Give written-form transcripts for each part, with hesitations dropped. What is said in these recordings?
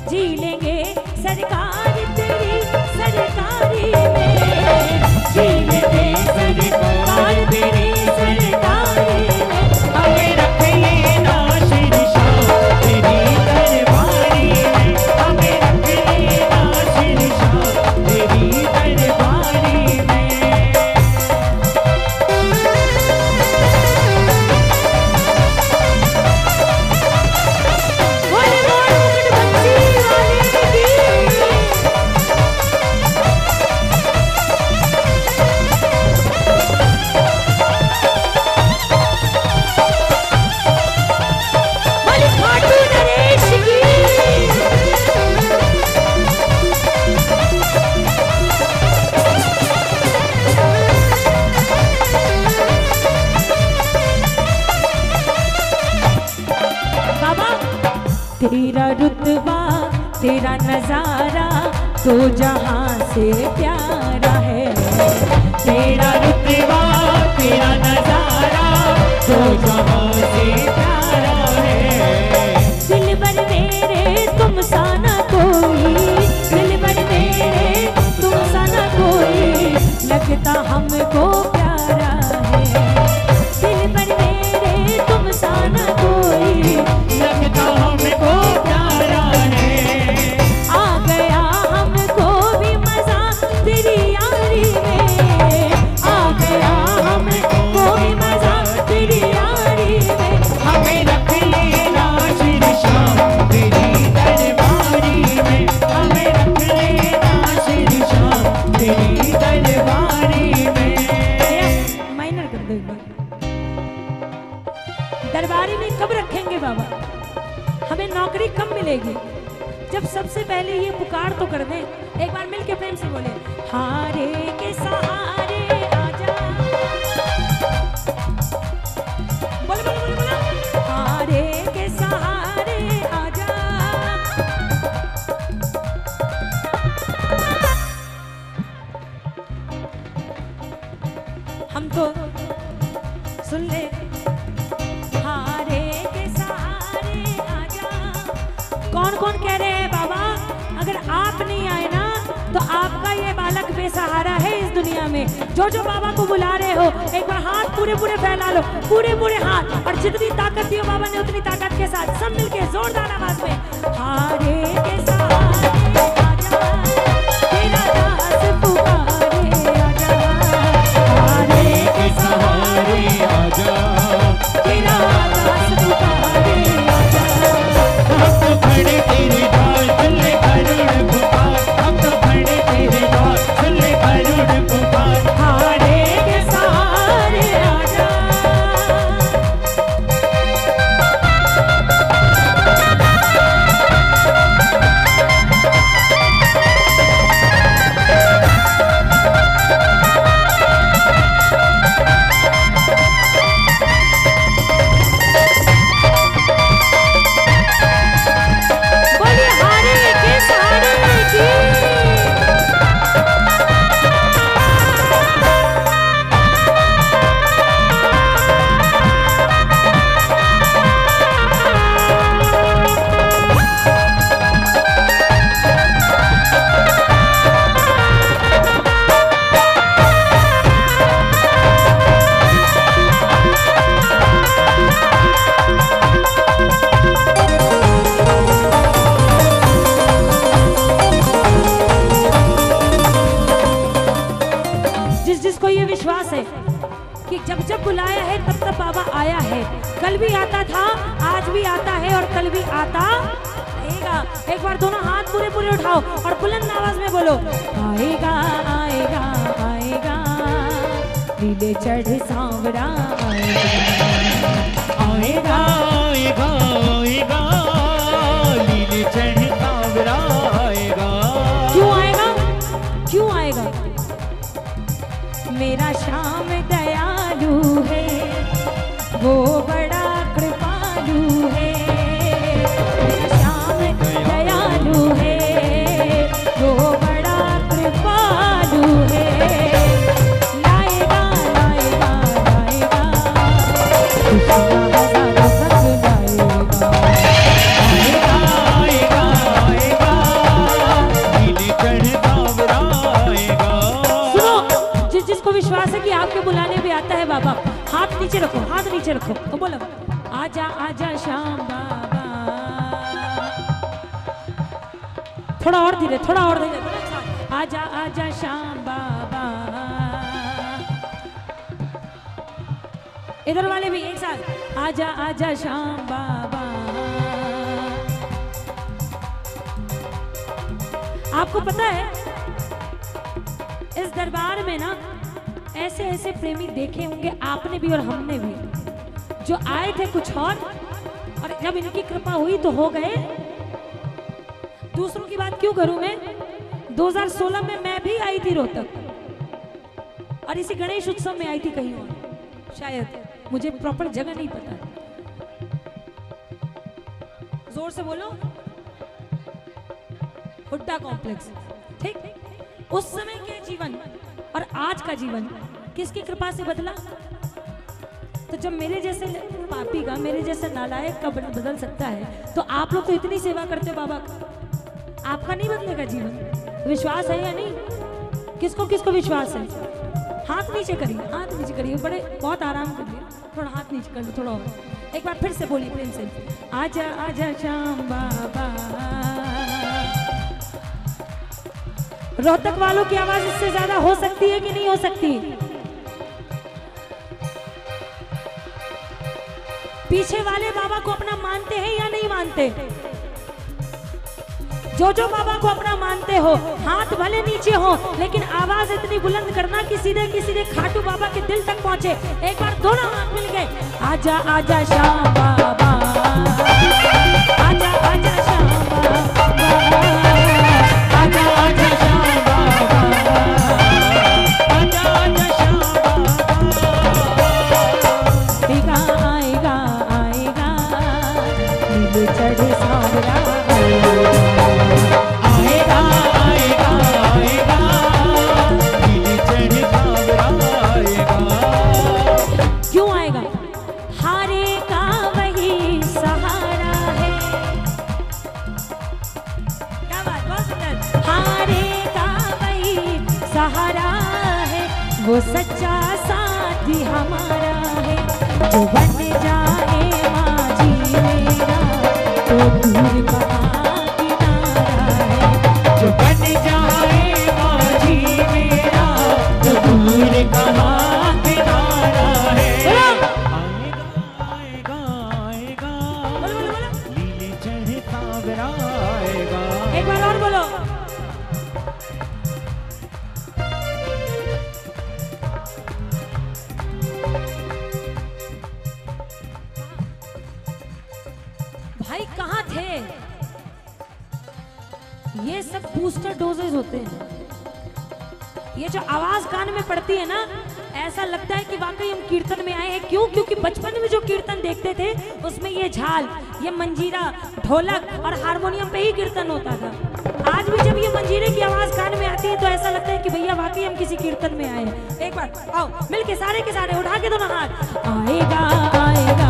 जी लेंगे सरकार तेरी सरकारी में, जी लेंगे सरकार तेरी सरकारी में, हमें रख लेना शीर्षा तेरी दरबारी में, हमें रख लेना शीर्षा तेरी दरबारी में। बोल बोल मुकुट बंसी वाले की। बोल खाटू नरेश की। बाबा तेरा रुतबा तेरा नजारा तो जहां से प्यारा है, तेरा रुतबा तेरा नजारा तो जहां से प्यारा है। दिल भर मेरे तुम सा ना कोई, दिल भर मेरे तुम सा ना कोई, लगता हमको प्यारा है। दिल भर मेरे तुम सा ना कोई, लगता हमको प्यारा है। आ गया हमको भी मजा तेरी यारी में, आ गया हमको भी मजा तेरी यारी में। हमें रख लेना शीर्षा तेरी दरबारी में, हमें रख लेना शीर्षा तेरी दरबारी में। माइनर कर दो एक बार। दरबारी में कब रखेंगे बाबा, हमें नौकरी कब मिलेगी? जब सबसे पहले ये पुकार तो कर दें। एक बार मिलके प्रेम से बोले, हारे के सहारे आजा। बोलो बोलो बोलो बोलो, हारे के सहारे आजा। हम तो सुन ले, हारे के सहारे आजा। कौन कौन कह रहे हैं बाबा, अगर आप नहीं आए ना तो आपका ये बालक बेसहारा है इस दुनिया में। जो जो बाबा को बुला रहे हो एक बार हाथ पूरे पूरे फैला लो, पूरे पूरे हाथ, और जितनी ताकत दी हो बाबा ने उतनी ताकत के साथ सब मिलके जोरदार आवाज में, हारे के सहारे आजा, तेरा दास पुकारे आजा, हारे के सहारे आजा तेरा दास पुकारे आजा। हम तो खड़े तेरे द्वार सुन ले करुण पुकार, हम तो खड़े तेरे द्वार सुन ले करुण पुकार। हारे के सहारे आजा। बोलिए हारे के सहारे की। जिस जिसको ये विश्वास है कि जब जब बुलाया है तब तब बाबा आया है, कल भी आता था, आज भी आता है और कल भी आता रहेगा। एक बार दोनों हाथ पूरे पूरे उठाओ और बुलंद आवाज में बोलो, आएगा आएगा आएगा, नीले चढ़ सांवरा आएगा आएगा आएगा, लीले चढ़ सांवरा आएगा। क्यों आएगा, क्यों आएगा? मेरा श्याम दयालु है, वो बड़ा कृपालु है। मेरा श्याम दयालु है, वो बड़ा कृपालु है। लाएगा लाएगा लाएगा, खुशियाँ हजारों संग लाएगा। नीचे रखो तो बोलो आजा आजा श्याम बाबा। थोड़ा और धीरे, थोड़ा और धीरे, आजा आजा श्याम बाबा। इधर वाले भी एक साथ, आजा आजा श्याम बाबा। आपको पता है इस दरबार में ना ऐसे ऐसे प्रेमी देखे होंगे आपने भी और हमने भी, जो आए थे कुछ और जब इनकी कृपा हुई तो हो गए। दूसरों की बात क्यों करूं मैं, 2016 में मैं भी आई थी रोहतक और इसी गणेश उत्सव में आई थी कहीं और, शायद मुझे प्रॉपर जगह नहीं पता। जोर से बोलो, हुड्डा कॉम्प्लेक्स। ठीक, उस समय के जीवन और आज का जीवन किसकी कृपा से बदला? तो जब मेरे जैसे पापी का, मेरे जैसे नालायक का बदल सकता है, तो आप लोग तो इतनी सेवा करते हो बाबा का, आपका नहीं बदलेगा जीवन? विश्वास है या नहीं? किसको किसको विश्वास है? हाथ नीचे करिए, हाथ नीचे करिए, बड़े बहुत आराम करिए, थोड़ा हाथ नीचे कर लो, थोड़ा और एक बार फिर से बोलिए प्रेम से, आजा आजा श्याम बाबा। रोहतक वालों की आवाज इससे ज्यादा हो सकती है कि नहीं हो सकती? पीछे वाले बाबा को अपना मानते हैं या नहीं मानते? जो बाबा को अपना मानते हो, हाथ भले नीचे हो लेकिन आवाज इतनी बुलंद करना कि सीधे खाटू बाबा के दिल तक पहुंचे। एक बार दोनों हाथ मिल गए, आजा आजा श्याम बाबा, आजा आजा श्याम बाबा, आजा आजा श्याम बाबा, आजा आजा श्याम बाबा। आएगा आएगा नीले चढ़े सांवरा, आएगा आएगा आएगा नीले चढ़े सांवरा आएगा। क्यों आएगा? हारे का वही सहारा है। क्या बात, बहुत सुंदर। हारे का वही सहारा है, वो सच्चा साथी हमारा है। जो बन जाए माझी मेरा तो दूर कहाँ किनारा है। जो बन जाए माझी मेरा तो दूर कहाँ किनारा है। आएगा आएगा नीले चढ़े सांवरा आएगा। एक बार और बोलो, भाई कहाँ थे? ये सब बूस्टर डोजेज होते हैं। ये जो आवाज कान में पड़ती है ना, ऐसा लगता है कि वाकई हम कीर्तन में आए हैं। क्यों? क्योंकि बचपन में जो कीर्तन देखते थे उसमें ये झाल, ये मंजीरा, ढोलक और हारमोनियम पे ही कीर्तन होता था। आज भी जब ये मंजीरे की आवाज कान में आती है तो ऐसा लगता है कि भैया वाकई हम किसी कीर्तन में आए हैं। एक बार आओ मिलके सारे के सारे उठा के दोनों हाथ, आएगा आएगा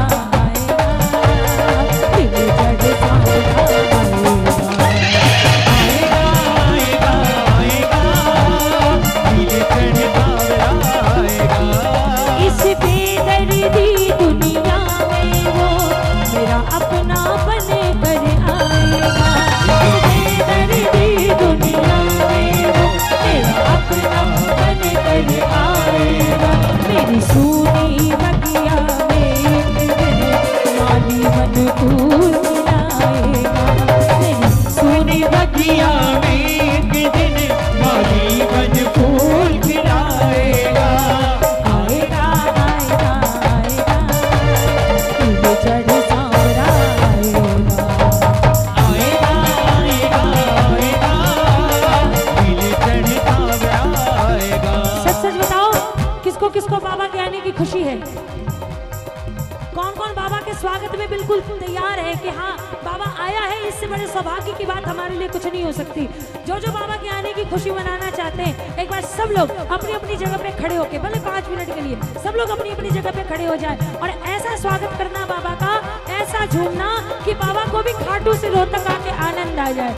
इस बेदर्दी दुनिया में वो मेरा अपना बने कर आएगा। इस बेदर्दी दुनिया में वो मेरा अपना बने कर आएगा। मेरी सूनी बगिया में माली मन फूल खिलाएगा। मेरी सूनी बगिया में एक दिन माली मन फूल खिलाएगा। आएगा आएगा आएगा नीले चढ़े सांवरा आएगा। आएगा आएगा आएगा नीले चढ़े सांवरा आएगा। सच सच बताओ, किसको किसको बाबा के आने की खुशी है? कौन कौन बाबा के स्वागत में बिल्कुल तैयार है कि हाँ बाबा आया है, इससे बड़े सौभाग्य की बात हमारे लिए कुछ नहीं हो सकती। जो बाबा के आने की खुशी मनाना चाहते हैं, एक बार सब लोग अपनी अपनी जगह पे खड़े होके, भले 5 मिनट के लिए सब लोग अपनी अपनी जगह पे खड़े हो जाए और ऐसा स्वागत करना बाबा का, ऐसा झूमना कि बाबा को भी खाटू से रोहतक आके आनंद आ जाए।